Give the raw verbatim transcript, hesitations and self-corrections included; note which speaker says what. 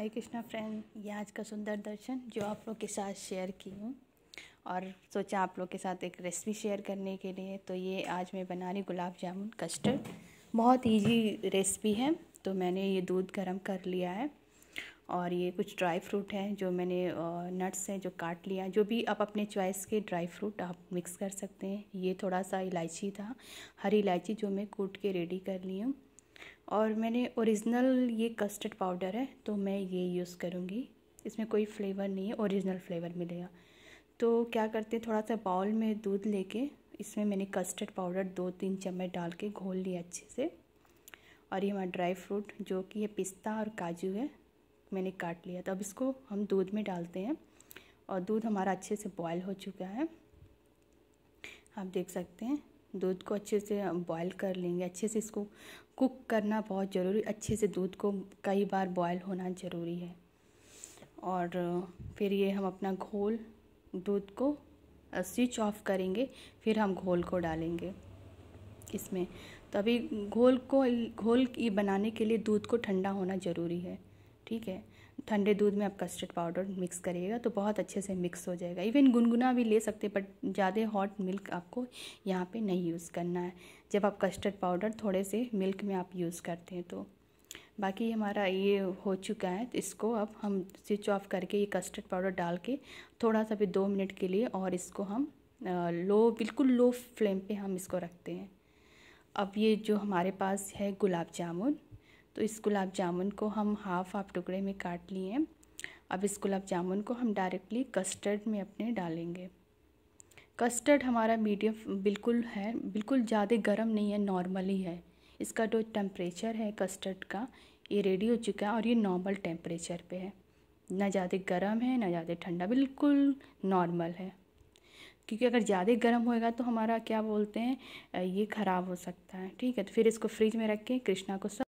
Speaker 1: हरे Krishna friend, ये आज का सुंदर दर्शन जो आप लोग के साथ शेयर की हूँ और सोचा आप लोग के साथ एक रेसिपी शेयर करने के लिए। तो ये आज मैं बना रही गुलाब जामुन कस्टर्ड। बहुत इजी रेसिपी है। तो मैंने ये दूध गरम कर लिया है और ये कुछ ड्राई फ्रूट है जो मैंने नट्स हैं जो काट लिया। जो भी आप अपने चॉइस के ड्राई फ्रूट आप मिक्स कर सकते हैं। ये थोड़ा सा इलायची था, हरी इलायची, जो मैं कूट के रेडी कर ली हूँ। और मैंने ओरिजिनल ये कस्टर्ड पाउडर है तो मैं ये यूज़ करूँगी। इसमें कोई फ्लेवर नहीं है, ओरिजिनल फ्लेवर मिलेगा। तो क्या करते हैं, थोड़ा सा बाउल में दूध लेके इसमें मैंने कस्टर्ड पाउडर दो तीन चम्मच डाल के घोल लिया अच्छे से। और ये हमारा ड्राई फ्रूट जो कि ये पिस्ता और काजू है मैंने काट लिया। तो अब इसको हम दूध में डालते हैं और दूध हमारा अच्छे से बॉयल हो चुका है। आप देख सकते हैं दूध को अच्छे से बॉयल कर लेंगे। अच्छे से इसको कुक करना बहुत ज़रूरी, अच्छे से दूध को कई बार बॉयल होना ज़रूरी है। और फिर ये हम अपना घोल दूध को स्विच ऑफ करेंगे, फिर हम घोल को डालेंगे इसमें। तो अभी घोल को घोल ये बनाने के लिए दूध को ठंडा होना ज़रूरी है, ठीक है। ठंडे दूध में आप कस्टर्ड पाउडर मिक्स करिएगा तो बहुत अच्छे से मिक्स हो जाएगा। इवन गुनगुना भी ले सकते, बट ज़्यादा हॉट मिल्क आपको यहाँ पे नहीं यूज़ करना है जब आप कस्टर्ड पाउडर थोड़े से मिल्क में आप यूज़ करते हैं। तो बाकी हमारा ये हो चुका है। तो इसको अब हम स्विच ऑफ करके ये कस्टर्ड पाउडर डाल के थोड़ा सा भी दो मिनट के लिए और इसको हम लो बिल्कुल लो फ्लेम पे हम इसको रखते हैं। अब ये जो हमारे पास है गुलाब जामुन, तो इस गुलाब जामुन को हम हाफ हाफ टुकड़े में काट लिए हैं। अब इस गुलाब जामुन को हम डायरेक्टली कस्टर्ड में अपने डालेंगे। कस्टर्ड हमारा मीडियम बिल्कुल है, बिल्कुल ज़्यादा गर्म नहीं है, नॉर्मल ही है। इसका जो टेम्परेचर है कस्टर्ड का ये रेडी हो चुका है और ये नॉर्मल टेम्परेचर पे है, ना ज़्यादा गर्म है ना ज़्यादा ठंडा, बिल्कुल नॉर्मल है। क्योंकि अगर ज़्यादा गर्म होएगा तो हमारा क्या बोलते हैं ये ख़राब हो सकता है, ठीक है। तो फिर इसको फ्रिज में रख के कृष्णा को